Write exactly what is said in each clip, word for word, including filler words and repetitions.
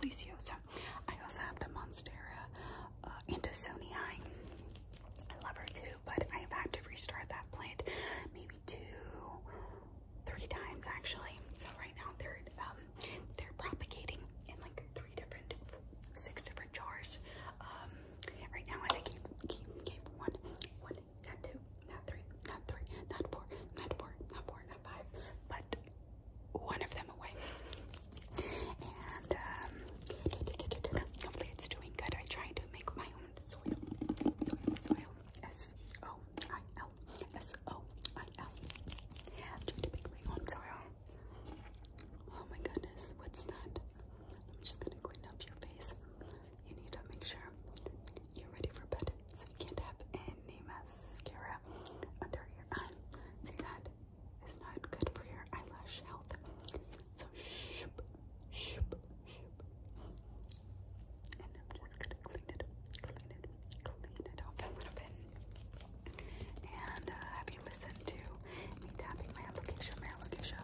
Deliciosa. I also have the Monstera uh, Antisonii. I love her too, but I have had to restart that plant maybe two, three times actually. So right now they're um, they're propagating in like three different, six different jars. Um, right now I gave, gave, gave one, one, not two, not three, not three, not four, not four, not four, not five, but one of them away. And um, hopefully it's doing good. I try to make my own soil, soil, soil, S O I L, S O I L. I'm trying to make my own soil. Oh my goodness, what's that? I'm just gonna clean up your face. You need to make sure you're ready for bed, so you can't have any mascara under your eye. See, that is not good for your eyelash health. So shoop, shoop, shoop. And I'm just gonna clean it, clean it, clean it off a little bit. And uh, have you listened to me tapping my alopecia, my alopecia?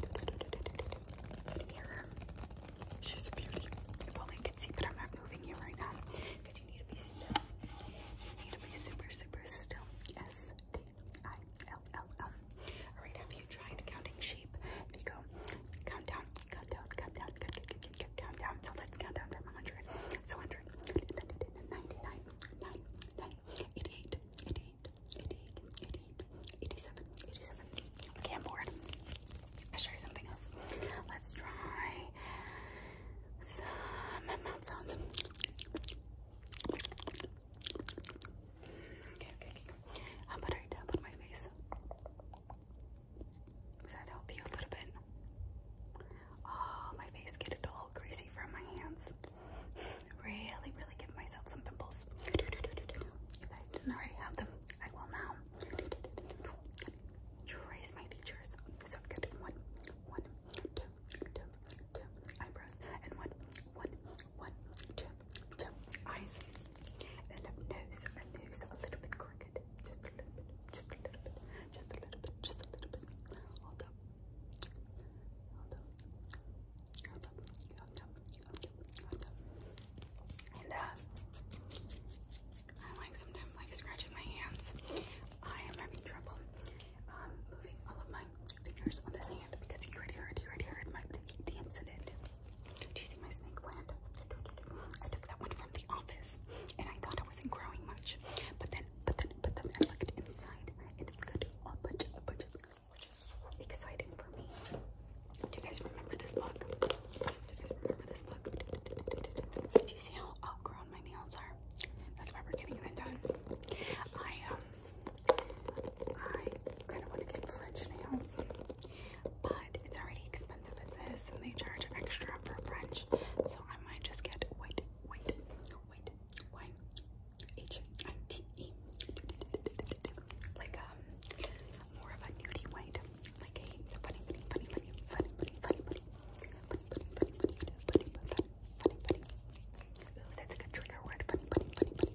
Here. She's a beauty. If only you could see, but I'm not moving you right now because you need to be still. You need to be super, super still. S T I L L M. Alright, have you tried counting sheep? If you go, count down, count down, count down, count, count, count, count, count down. So let's count down from one hundred. So one hundred, ninety-nine, nine, nine, eighty-eight, eighty-eight, eighty-eight, eighty-eight, eighty-seven, eighty-seven. Okay, I'm bored. I'll show you something else. Let's try some mouth sounds. Okay, okay, okay. How about I tap on my face? Does that help you a little bit? Oh, my face get it all greasy from my hands. Really, really give myself some pimples. If I didn't already have them, I will now. Trace my features. So good. One, one, two, two, two eyebrows, and one, one, one, two, two eyes, and a nose, a nose a little bit crooked, just a little bit, just a little bit, just a little bit, just a little bit. Hold up, hold up, hold up, hold up, hold up, hold up. And uh, I like sometimes like scratching my hands. I am having trouble um, moving all of my fingers on this hand because you already heard, you already heard my the, the incident. Do you see my snake plant? I took that one from the office and I thought it wasn't growing much. But then, but then, but then I looked inside and it's got a bunch, a bunch of, which is so exciting for me. Do you guys remember this book? Do you guys remember this book? Do you see how outgrown my nails are? That's why we're getting them done. I, um, I kind of want to get French nails, but it's already expensive as this, and they charge extra for French. So I might just get white, white, white, white, H I T E, like um, more of a nudie white, like a funny, funny, funny, funny, funny, funny, funny, funny, funny, funny, funny, funny, funny, funny, funny, funny. Ooh, that's a good trigger word. Funny, funny, funny, funny.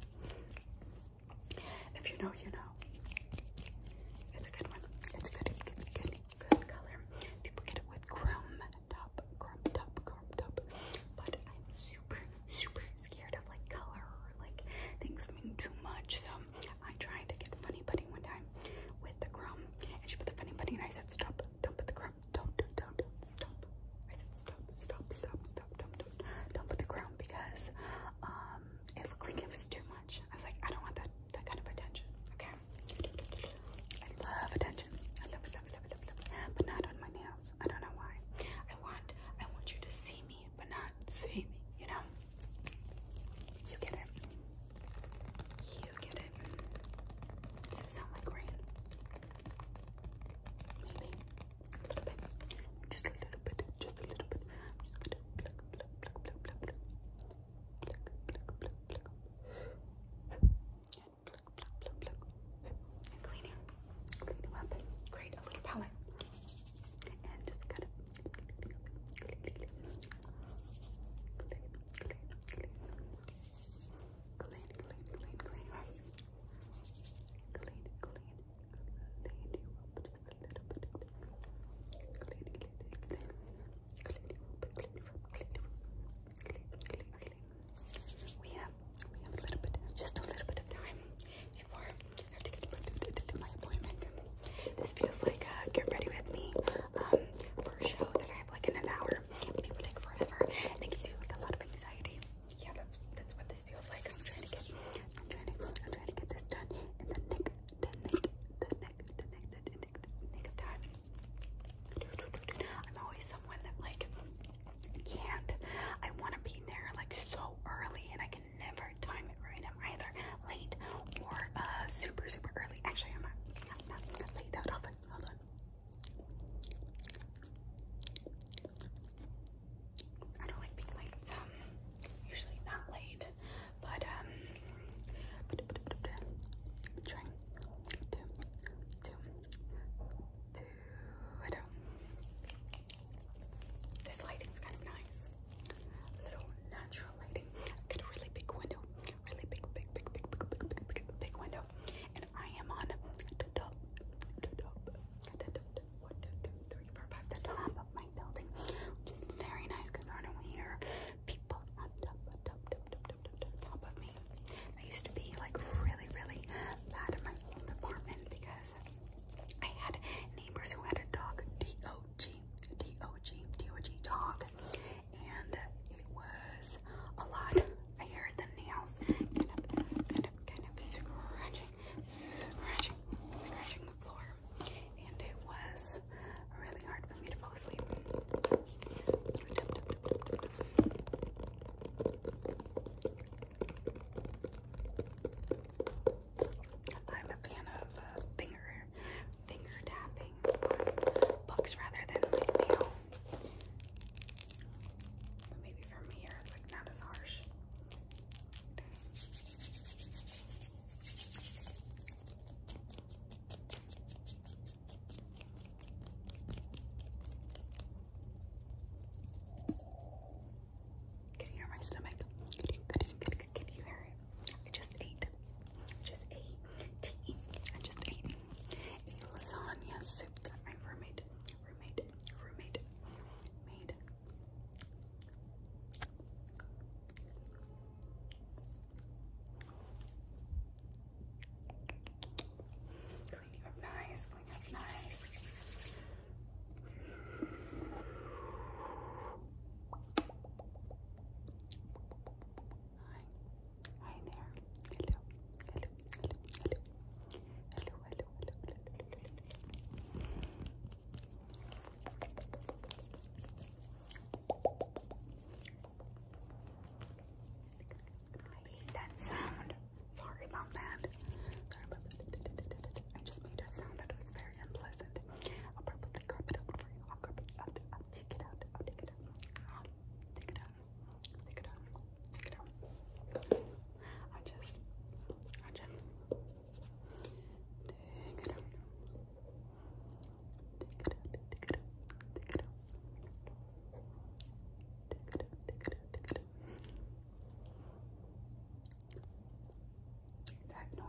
If you know, you know. It's a good one. It's a good, good, good, good color. People get it with chrome top, chrome top, chrome top. But I'm super, super scared of like color or like things being too much. So I tried to get Funny Putty one time with the chrome, and she put the Funny Putty, and I said, "Stop! Don't put the chrome! Don't, don't, don't, don't, stop!" I said, "Stop! Stop! Stop! Stop! Don't, don't, don't put the chrome because um it looked like it was too much." I was like, "I don't want that that kind of attention." Okay.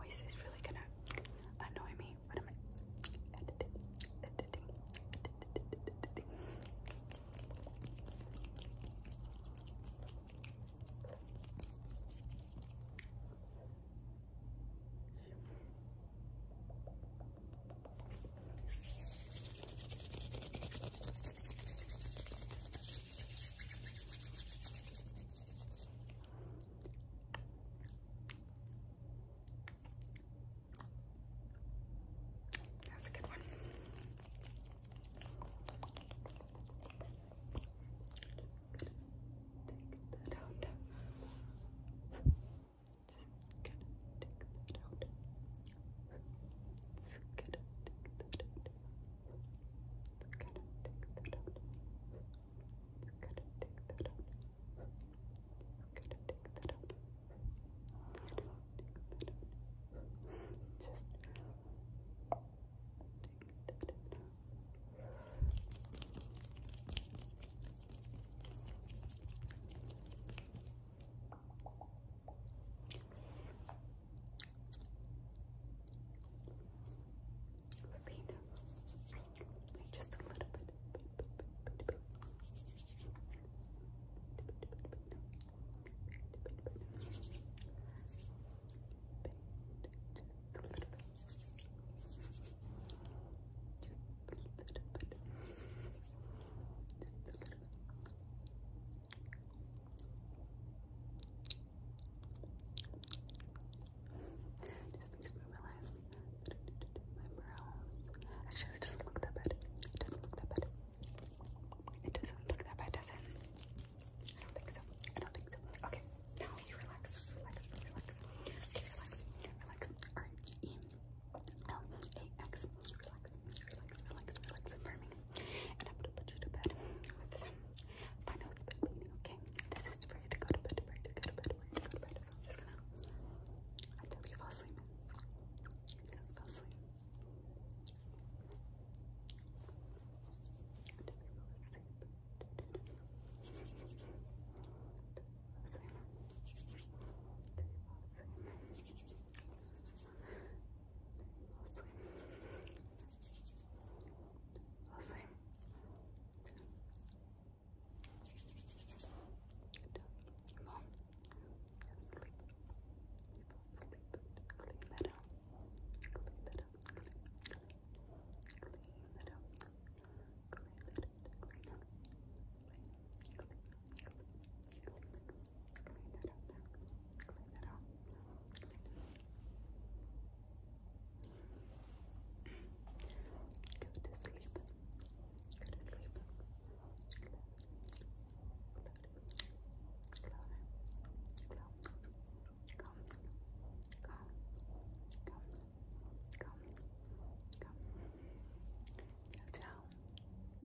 voice is